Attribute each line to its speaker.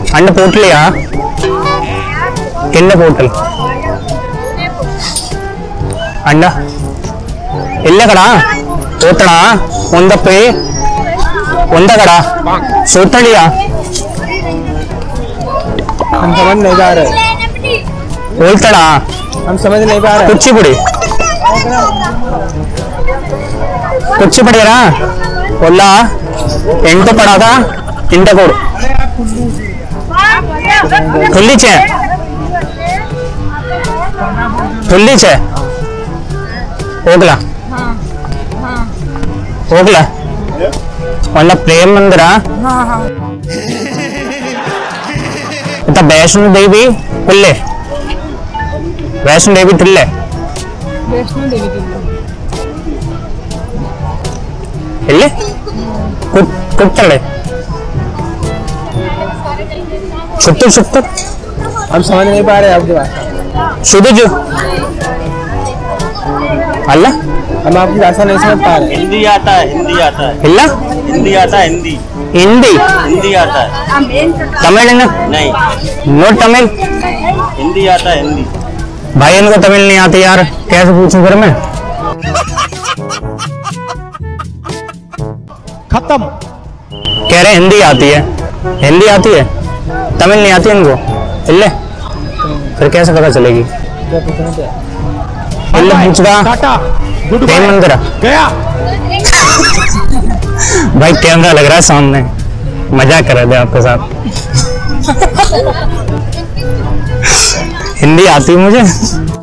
Speaker 1: अंड पोटलिया किन्न पोटल अंड इल्लकड़ा ओतड़ा उंदप्पे उंदकड़ा सोतड़िया
Speaker 2: हम समझ नहीं पा रहे।
Speaker 1: ओलतड़ा
Speaker 2: हम समझ नहीं पा रहे।
Speaker 1: कुचिपुड़ी कुचिपुड़ी ना ओला ಎಂಟು ಪಡಾದ ಇಂಟ ಕೊಡು खुली छे ಹೋಗ್ಲಾ ಹೋಗ್ಲಾ ಒಳ್ಳೆ ಪ್ರೇಮ್ ಮಂದಿರ ಅಂತ वैष्णो देवी ತಿಲ್ಲೆ वैष्णो देवी ತಿಲ್ಲೆ ಇಲ್ಲಿ कुत्तले छुट्टू छुट्टू
Speaker 2: हम समझ नहीं पा रहे आपकी बात।
Speaker 1: शुद्ध जो अल्लाह
Speaker 2: हम आपकी भाषा नहीं समझ पा रहे।
Speaker 3: हिंदी आता है, हिंदी आता है,
Speaker 1: हिल्ला
Speaker 3: हिंदी आता है, हिंदी
Speaker 1: हिंदी
Speaker 3: हिंदी आता है।
Speaker 1: तमिल ना
Speaker 3: नहीं,
Speaker 1: नो तमिल
Speaker 3: हिंदी आता है, हिंदी।
Speaker 1: भाई इनको तमिल नहीं आती यार, कैसे पूछूं फिर मैं?
Speaker 2: खत्म।
Speaker 1: कह रहे हिंदी आती है, हिंदी आती है, तमिल नहीं आती इनको। इल्ले फिर कैसे पता चलेगी? इल्ले पूछगा प्रेम मंदिर
Speaker 2: गया।
Speaker 1: भाई कैमरा लग रहा है सामने, मजाक कर रहे थे आपके साथ। हिंदी आती है मुझे।